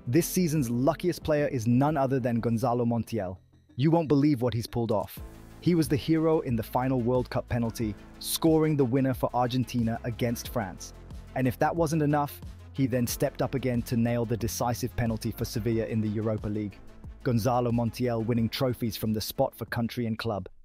This season's luckiest player is none other than Gonzalo Montiel. You won't believe what he's pulled off. He was the hero in the final World Cup penalty, scoring the winner for Argentina against France. And if that wasn't enough, he then stepped up again to nail the decisive penalty for Sevilla in the Europa League. Gonzalo Montiel winning trophies from the spot for country and club.